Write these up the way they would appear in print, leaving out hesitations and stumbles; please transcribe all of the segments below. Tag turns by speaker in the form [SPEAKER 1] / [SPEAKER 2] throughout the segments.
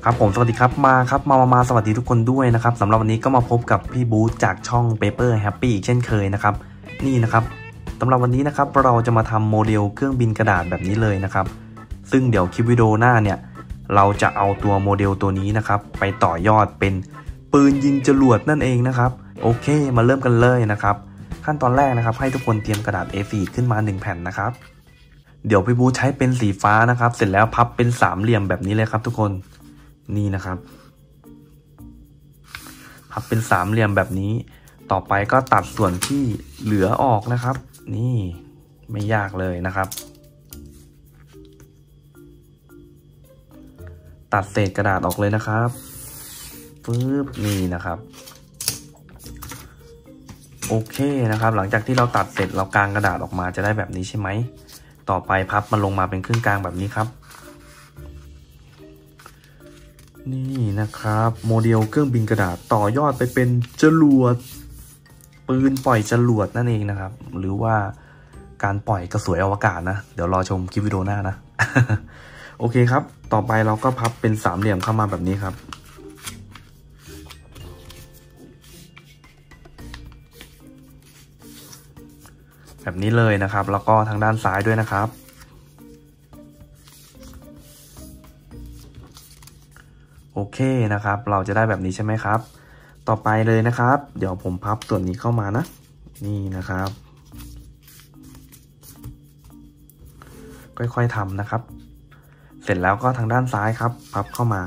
[SPEAKER 1] ครับผมสวัสดีครับมาสวัสดีทุกคนด้วยนะครับสำหรับวันนี้ก็มาพบกับพี่บูธจากช่อง Paper Happy อีกเช่นเคยนะครับนี่นะครับสำหรับวันนี้นะครับเราจะมาทำโมเดลเครื่องบินกระดาษแบบนี้เลยนะครับซึ่งเดี๋ยวคลิปวิดีโอหน้าเนี่ยเราจะเอาตัวโมเดลตัวนี้นะครับไปต่อยอดเป็นปืนยิงจรวดนั่นเองนะครับโอเคมาเริ่มกันเลยนะครับขั้นตอนแรกนะครับให้ทุกคนเตรียมกระดาษ A4 ขึ้นมา1แผ่นนะครับเดี๋ยวพี่บูธใช้เป็นสีฟ้านะครับเสร็จแล้วพับเป็นสามเหลี่ยมแบบนี้เลยครับทุกคนนี่นะครับพับเป็นสามเหลี่ยมแบบนี้ต่อไปก็ตัดส่วนที่เหลือออกนะครับนี่ไม่ยากเลยนะครับตัดเศษกระดาษออกเลยนะครับปึ๊บนี่นะครับโอเคนะครับหลังจากที่เราตัดเสร็จเรากางกระดาษออกมาจะได้แบบนี้ใช่ไหมต่อไปพับมันลงมาเป็นครึ่งกลางแบบนี้ครับนี่นะครับโมเดลเครื่องบินกระดาษต่อยอดไปเป็นจรวดปืนปล่อยจรวดนั่นเองนะครับหรือว่าการปล่อยกระสวยอวกาศนะเดี๋ยวรอชมคลิปวิดีโอหน้านะ โอเคครับต่อไปเราก็พับเป็นสามเหลี่ยมเข้ามาแบบนี้ครับแบบนี้เลยนะครับแล้วก็ทางด้านซ้ายด้วยนะครับโอเคนะครับเราจะได้แบบนี้ใช่ไหมครับต่อไปเลยนะครับเดี๋ยวผมพับส่วนนี้เข้ามานะนี่นะครับค่อยๆทำนะครับเสร็จแล้วก็ทางด้านซ้ายครับพับเข้ามา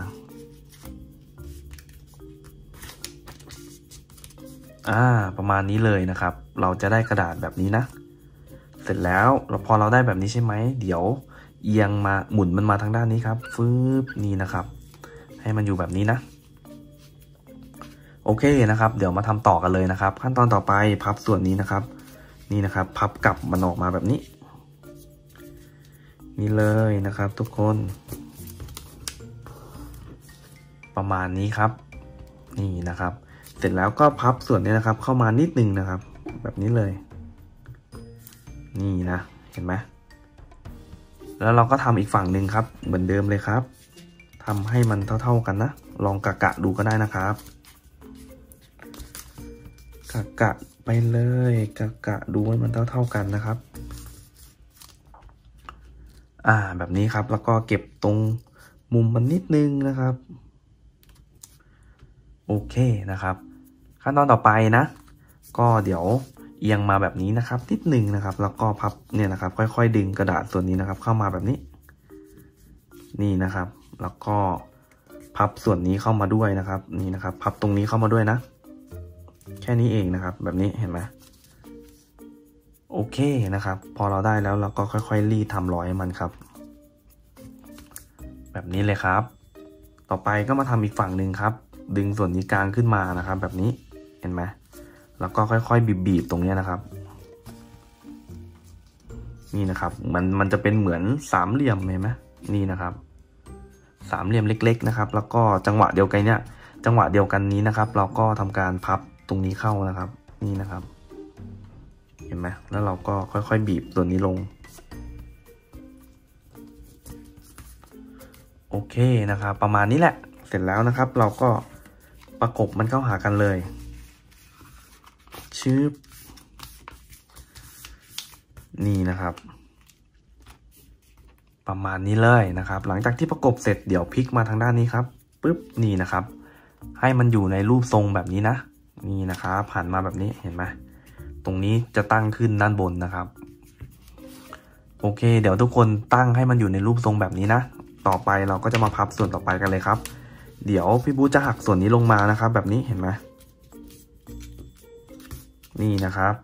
[SPEAKER 1] ประมาณนี้เลยนะครับเราจะได้กระดาษแบบนี้นะเสร็จแล้วพอเราได้แบบนี้ใช่ไหมเดี๋ยวเอียงมาหมุนมันมาทางด้านนี้ครับฟืบนี่นะครับให้มันอยู่แบบนี้นะโอเคนะครับเดี๋ยวมาทำต่อกันเลยนะครับขั้นตอนต่อไปพับส่วนนี้นะครับนี่นะครับพับกลับมันออกมาแบบนี้นี่เลยนะครับทุกคนประมาณนี้ครับนี่นะครับเสร็จแล้วก็พับส่วนนี้นะครับเข้ามานิดนึงนะครับแบบนี้เลยนี่นะเห็นไหมแล้วเราก็ทำอีกฝั่งหนึ่งครับเหมือนเดิมเลยครับทำให้มันเท่าๆกันนะลองกะดูก็ได้นะครับกะไปเลยกะดูให้มันเท่ากันนะครับแบบนี้ครับแล้วก็เก็บตรงมุมมันนิดนึงนะครับโอเคนะครับขั้นตอนต่อไปนะก็เดี๋ยวเอียงมาแบบนี้นะครับนิดนึงนะครับแล้วก็พับเนี่ยนะครับค่อยๆดึงกระดาษส่วนนี้นะครับเข้ามาแบบนี้นี่นะครับแล้วก็พับส่วนนี้เข้ามาด้วยนะครับนี่นะครับพับตรงนี้เข้ามาด้วยนะแค่นี้เองนะครับแบบนี้เห็นไหมโอเคนะครับพอเราได้แล้วเราก็ค่อยๆรีดทำรอยให้มันครับแบบนี้เลยครับต่อไปก็มาทำอีกฝั่งหนึ่งครับดึงส่วนนี้กลางขึ้นมานะครับแบบนี้เห็นไหมแล้วก็ค่อยๆบีบตรงนี้นะครับนี่นะครับมันจะเป็นเหมือนสามเหลี่ยมเห็นไหมนี่นะครับสามเหลี่ยมเล็กๆนะครับแล้วก็จังหวะเดียวกันนี้นะครับเราก็ทำการพับตรงนี้เข้านะครับนี่นะครับเห็นไหมแล้วเราก็ค่อยๆบีบตัวนี้ลงโอเคนะครับประมาณนี้แหละเสร็จแล้วนะครับเราก็ประกบมันเข้าหากันเลยชืบนี่นะครับประมาณนี้เลยนะครับหลังจากที่ประกบเสร็จเดี๋ยวพลิกมาทางด้านนี้ครับปึ๊บนี่นะครับให้มันอยู่ในรูปทรงแบบนี้นะนี่นะครับหันมาแบบนี้เห็นไหมตรงนี้จะตั้งขึ้นด้านบนนะครับโอเคเดี๋ยวทุกคนตั้งให้มันอยู่ในรูปทรงแบบนี้นะต่อไปเราก็จะมาพับส่วนต่อไปกันเลยครับเดี๋ยวพี่บูจะหักส่วนนี้ลงมานะครับแบบนี้เห็นไหมนี่นะครับ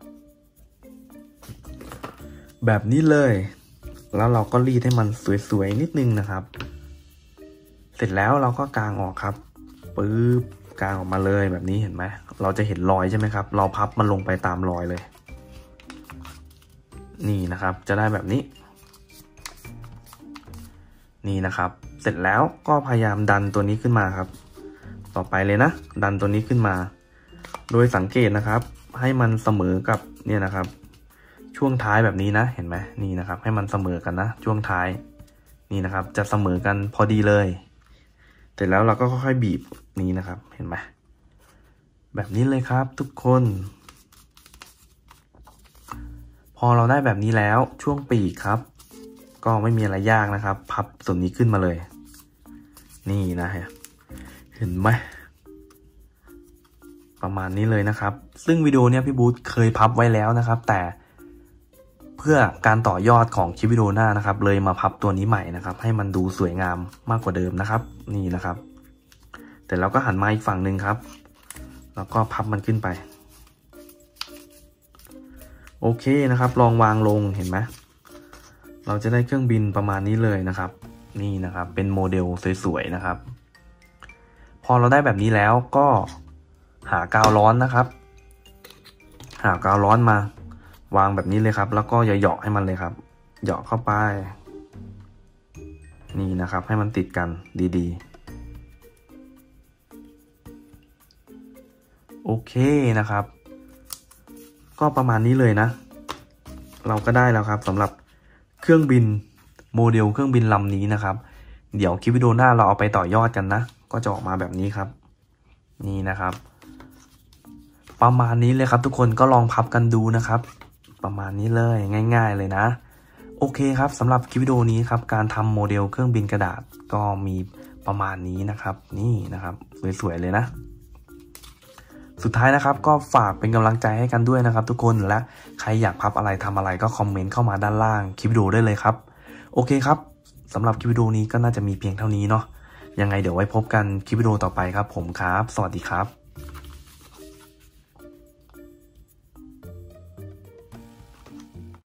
[SPEAKER 1] แบบนี้เลยแล้วเราก็รีดให้มันสวยๆนิดนึงนะครับเสร็จแล้วเราก็กางออกครับปึ๊บกางออกมาเลยแบบนี้เห็นไหมเราจะเห็นรอยใช่ไหมครับเราพับมันลงไปตามรอยเลยนี่นะครับจะได้แบบนี้นี่นะครับเสร็จแล้วก็พยายามดันตัวนี้ขึ้นมาครับต่อไปเลยนะดันตัวนี้ขึ้นมาโดยสังเกตนะครับให้มันเสมอกับเนี่ยนะครับช่วงท้ายแบบนี้นะเห็นไหมนี่นะครับให้มันเสมอกันนะช่วงท้ายนี่นะครับจะเสมอกันพอดีเลยเสร็จแล้วเราก็ค่อยๆบีบนี้นะครับเห็นไหมแบบนี้เลยครับทุกคนพอเราได้แบบนี้แล้วช่วงปีกครับก็ไม่มีอะไรยากนะครับพับส่วนนี้ขึ้นมาเลยนี่นะฮะเห็นไหมประมาณนี้เลยนะครับซึ่งวิดีโอเนี้ยพี่บูธเคยพับไว้แล้วนะครับแต่เพื่อการต่อยอดของคลิปวิดีโอหน้านะครับเลยมาพับตัวนี้ใหม่นะครับให้มันดูสวยงามมากกว่าเดิมนะครับนี่นะครับแต่เราก็หันมาอีกฝั่งหนึ่งครับแล้วก็พับมันขึ้นไปโอเคนะครับลองวางลงเห็นไหมเราจะได้เครื่องบินประมาณนี้เลยนะครับนี่นะครับเป็นโมเดลสวยๆนะครับพอเราได้แบบนี้แล้วก็หากาวร้อนนะครับหากาวร้อนมาวางแบบนี้เลยครับแล้วก็เหยาะให้มันเลยครับเหยาะเข้าไปนี่นะครับให้มันติดกันดีๆโอเคนะครับก็ประมาณนี้เลยนะเราก็ได้แล้วครับสำหรับเครื่องบินโมเดลเครื่องบินลำนี้นะครับเดี๋ยวคลิปวิดีโอหน้าเราเอาไปต่อยอดกันนะก็จะออกมาแบบนี้ครับนี่นะครับประมาณนี้เลยครับทุกคนก็ลองพับกันดูนะครับประมาณนี้เลยง่ายๆเลยนะโอเคครับสำหรับคลิปวิดีโอนี้ครับการทำโมเดลเครื่องบินกระดาษก็มีประมาณนี้นะครับนี่นะครับสวยๆเลยนะสุดท้ายนะครับก็ฝากเป็นกำลังใจให้กันด้วยนะครับทุกคนและใครอยากพับอะไรทำอะไรก็คอมเมนต์เข้ามาด้านล่างคลิปวิดีโอได้เลยครับโอเคครับสำหรับคลิปวิดีโอนี้ก็น่าจะมีเพียงเท่านี้เนาะยังไงเดี๋ยวไว้พบกันคลิปวิดีโอต่อไปครับผมครับสวัสดีครับ